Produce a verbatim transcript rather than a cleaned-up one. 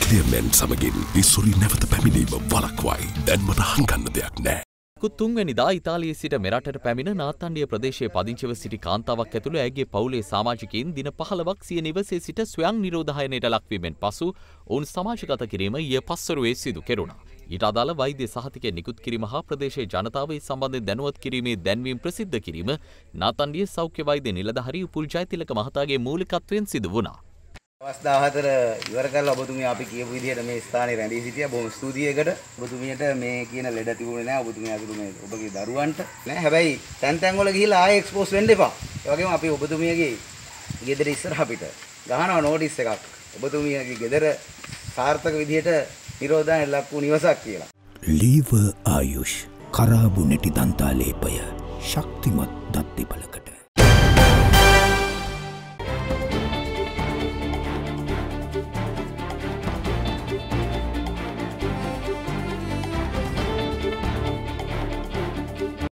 ක්ලියර්මෙන් සමගින් ඉස්සුරි නැවත පැමිණීම වළක්වයි. දැන් මට හංගන්න දෙයක් නෑ. තුන්වැනිදා ඉතාලියේ සිට මෙරටට පැමිණ නාත්තණ්ඩිය ප්‍රදේශයේ පදිංචිව සිටි කාන්තාවක් ඇතුළු ඇයගේ පවුලේ සමාජිකයින් දින පහළොවක් සිය නිවසේ සිට ස්වයං නිරෝධායනයට ලක්වීමෙන් පසු ඔවුන් සමාජගත කිරීම ඊයේ පස්වරුවේ සිදු කෙරුණා. ඊට අදාළ වෛද්‍ය සහතිකය නිකුත් කිරීම හා ප්‍රදේශයේ ජනතාව ඒ සම්බන්ධයෙන් දැනුවත් කිරීමේ දැන්වීම් ප්‍රසිද්ධ කිරීම නාත්තණ්ඩිය සෞඛ්‍ය වෛද්‍ය නිලධාරී උපුල් ජයතිලක මහතාගේ මූලිකත්වයෙන් සිදු වුණා. දවස් දාහතර ඉවර කරලා ඔබතුමිය අපි කියපු විදිහට මේ ස්ථානයේ රැඳී සිටියා. බොහොම ස්තුතියකට ඔබතුමියට මේ කියන ලෙඩ තිබුණේ නැහැ. ඔබතුමිය අතුරු මේ ඔබගේ දරුවන්ට නෑ. හැබැයි තැන් තැන් වල ගිහිල්ලා ආයෙ එක්ස්පෝස් වෙන්න එපා. ඒ වගේම අපි ඔබතුමියගේ ගෙදර ඉස්සරහ පිට ගහනවා නෝටිස් එකක්. ඔබතුමියගේ ගෙදර සාර්ථක විදිහට නිරෝධායන ලක් වූ නිවසක් කියලා. ලීව ආයුෂ් කරාබු නැටි දන්තාලේපය ශක්තිමත් දත් දෙපළකට